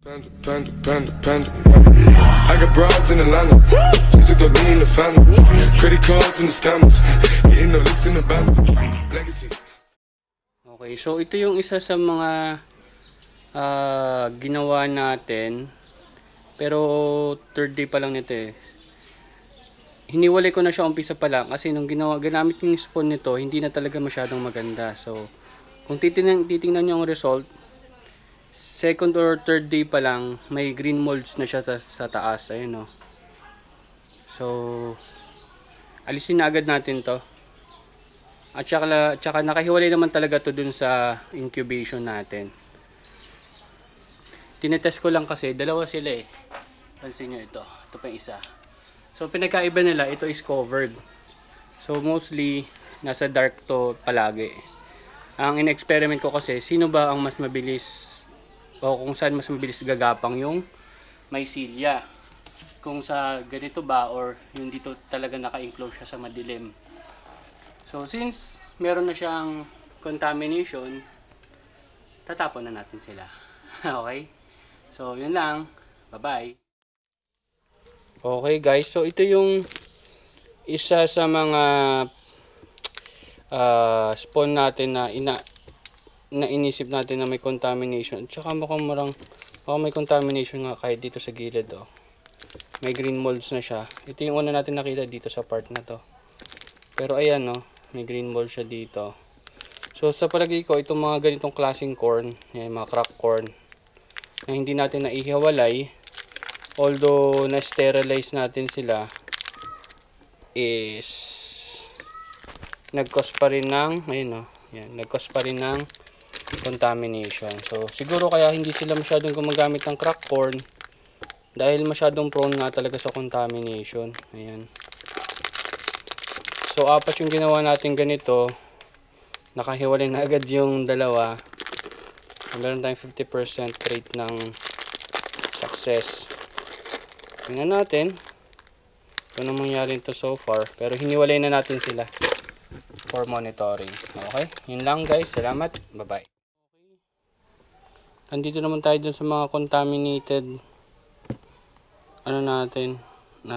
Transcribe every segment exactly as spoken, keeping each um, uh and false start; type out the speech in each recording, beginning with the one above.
Panda, panda, panda, panda. I got broads in Atlanta. Just took the lean in the family. Credit cards and the scammers. Getting the licks in the band. Legacies. Okay, so ito yung isa sa mga uh, ginawa natin. Pero third day pa lang nito eh. Hiniwalay ko na siya umpisa pa lang kasi nung ginawa, ginamit yung spawn nito, hindi na talaga masyadong maganda. So, kung titingnan, titingnan nyo ang result, second or third day pa lang, may green molds na siya sa, sa taas. Ayun o. So, alisin na agad natin to. At saka, tsaka nakahiwalay naman talaga to dun sa incubation natin. Tinetest ko lang kasi, dalawa sila eh. Pansin nyo ito. Ito pa yung isa. So, pinagkaiba nila, ito is covered. So, mostly, nasa dark to palagi. Ang in-experiment ko kasi, sino ba ang mas mabilis o kung saan mas mabilis gagapang yung mycelia. Kung sa ganito ba or yung dito talaga naka-enclose siya sa madilim. So, since meron na siyang contamination, tatapon na natin sila. Okay? So, yun lang. Bye-bye. Okay guys, so ito yung isa sa mga uh, spawn natin na ina na inisip natin na may contamination. Tsaka mukhang marang oh, may contamination nga kahit dito sa gilid oh. May green molds na siya. Ito yung una natin nakita dito sa part na to. Pero ayan no, may green mold siya dito. So sa palagay ko, itong mga ganitong klaseng corn, yan, mga crack corn na hindi natin naihiwalay, although na-sterilize natin sila, is nag-cause pa rin ng, ayun o, yan, nag-cause pa rin ng contamination. So, siguro kaya hindi sila masyadong gumagamit ng crack corn dahil masyadong prone nga talaga sa contamination. Ayan. So, apat yung ginawa natin ganito. Nakahiwalay na agad yung dalawa. Meron tayong fifty percent rate ng success. Tingnan natin kung ano mangyari ito so far. Pero hiniwalay na natin sila for monitoring. Okay? Yun lang guys. Salamat. Bye-bye. Okay. Nandito naman tayo dun sa mga contaminated ano natin na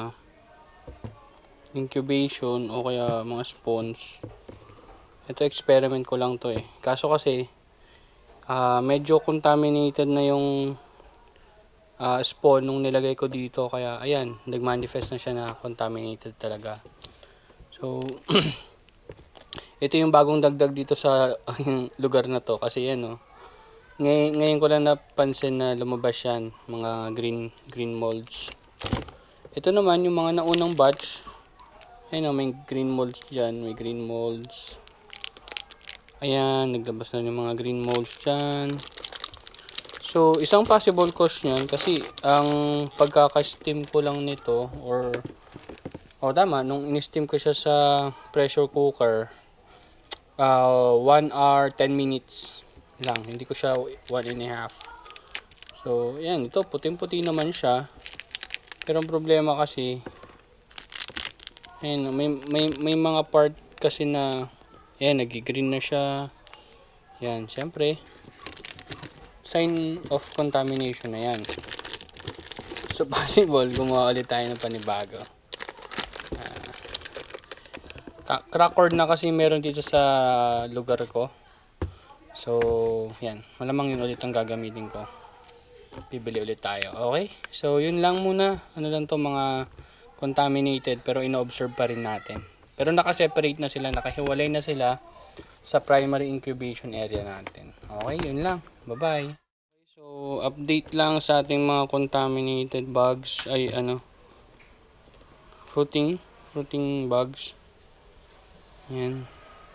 incubation o kaya mga spawns. Ito experiment ko lang to eh. Kaso kasi uh, medyo contaminated na yung Uh, spawn nung nilagay ko dito, kaya ayan, nag-manifest na siya na contaminated talaga. So ito yung bagong dagdag dito sa uh, lugar na to kasi yan oh. Ngay ngayon ko lang napansin na lumabas yan, mga green green molds. Ito naman yung mga naunang batch. Ayun oh, may green molds dyan, may green molds. Ayan, naglabas na yung mga green molds dyan. So, isang possible cause niyan kasi ang pagkaka-steam ko lang nito or oh tama, nung in-steam ko siya sa pressure cooker uh, one hour ten minutes lang, hindi ko siya one and a half. So, yan, ito puting-puti naman siya. Pero ang problema kasi ayan, may, may, may mga part kasi na ayan, nag-green na siya. Yan, syempre sign of contamination na yan. So possible gumawa ulit tayo ng panibago. Uh, crack cord na kasi meron dito sa lugar ko. So yan, malamang yun ulit ang gagamitin ko. Bibili ulit tayo. Okay? So yun lang muna. Ano lang to, mga contaminated pero ino-observe pa rin natin. Pero naka-separate na sila, nakahiwalay na sila sa primary incubation area natin. Okay, yun lang. Bye-bye. So, update lang sa ating mga contaminated bugs ay ano, fruiting, fruiting bugs. Yan.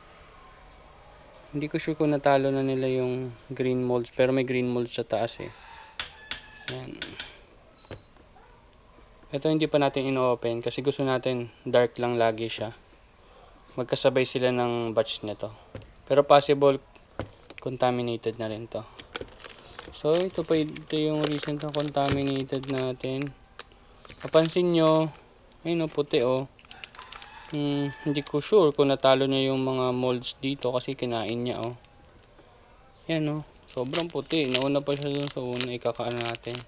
Hindi ko sure kung natalo na nila yung green molds, pero may green molds sa taas eh. Yan. Ito hindi pa natin ino-open kasi gusto natin dark lang lagi siya. Magkasabay sila ng batch nito. Pero possible contaminated na rin to. So ito pa, ito yung recent na contaminated natin. Kapansin nyo, ayun o, puti o. Hmm, hindi ko sure kung natalo niya yung mga molds dito kasi kinain niya o. Yan o. So Sobrang puti. Nauna pa siya dun sa una. Ikakaan natin.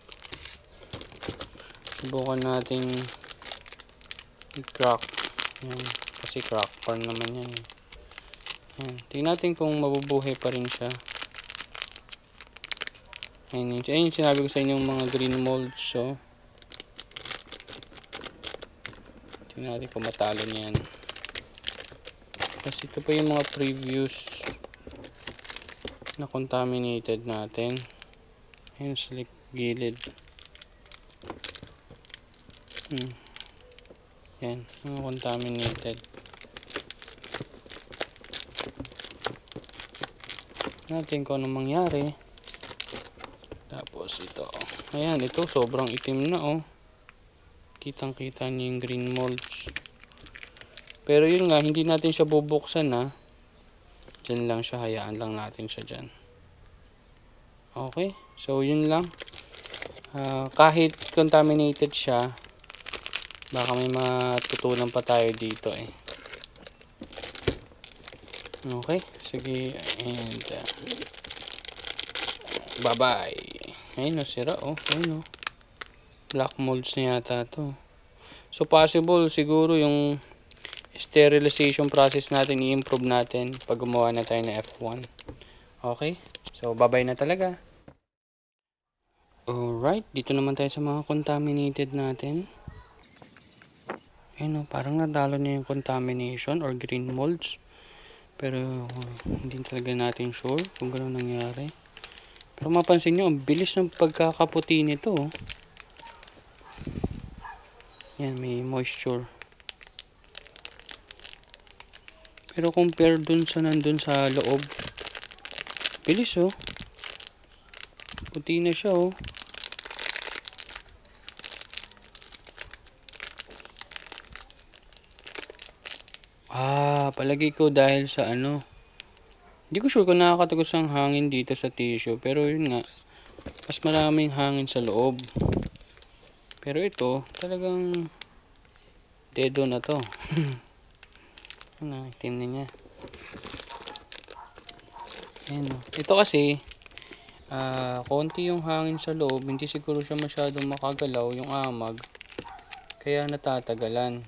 Subukan natin crack. Yan. Kasi crack corn naman yan. Yan. Tingnan natin kung mabubuhay pa rin siya. Ayun yung, ayun yung sinabi ko sa inyo yung mga green molds. So, tingnan natin kung matalo niyan. Kasi ito pa yung mga previous na contaminated natin. Ayun sa gilid. Hmm. Yan, mga contaminated. Natin kung anong mangyari. Tapos ito. Ayan, ito sobrang itim na oh. Kitang kita niyo yung green molds. Pero yun nga, hindi natin siya bubuksan ha. Diyan lang siya, hayaan lang natin siya dyan. Okay, so yun lang. Uh, kahit contaminated siya, baka may matutunan pa tayo dito eh. Okay, sige, and uh, bye bye. Ayun o, sira oh, ayun o. Black molds na yata to. So possible siguro yung sterilization process natin, i-improve natin pag gumawa na tayo ng F one. Okay? So, bye-bye na talaga. Alright, dito naman tayo sa mga contaminated natin. Ayun o, parang nadalo na yung contamination or green molds. Pero, hindi talaga natin sure kung gano'n nangyari. Pero mapansin nyo, ang bilis ng pagkakaputi nito. Yan, may moisture. Pero compare dun sa nandun sa loob, bilis oh. Puti na siya oh. Ah, palagi ko dahil sa ano. Hindi ko sure kung nakakatagos ang hangin dito sa tissue. Pero yun nga, mas maraming hangin sa loob. Pero ito, talagang dedo na to. Ano, itim na niya. Ayan, ito kasi uh, konti yung hangin sa loob, hindi siguro siya masyadong makagalaw yung amag, kaya natatagalan.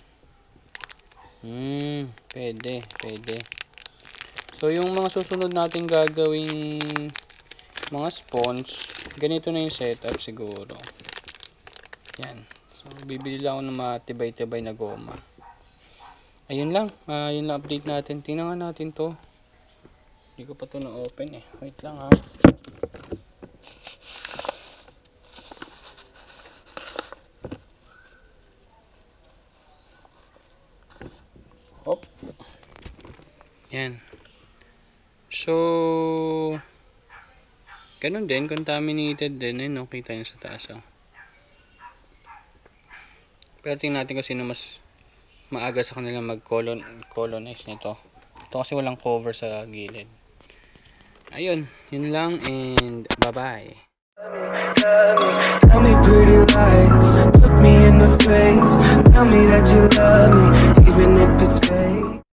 Hmm, pwede, pwede. So yung mga susunod natin gagawing mga sponge, ganito na yung setup siguro. Yan. So bibili lang ako ng matibay-tibay na goma. Ayun lang, uh, yun lang update natin. Tingnan nga natin to. Hindi ko pa to na-open eh. Wait lang ha. Hop. Yan. So, ganun din, contaminated din. Ayun, no? Kita nyo sa taas. Oh. Pero tingnan natin kasi na mas maaga sa kanila mag-colonize nito. Ito kasi walang cover sa gilid. Ayun, yun lang and bye-bye. Tell me pretty lies, look me in the face, tell me that you love me, even if it's fake.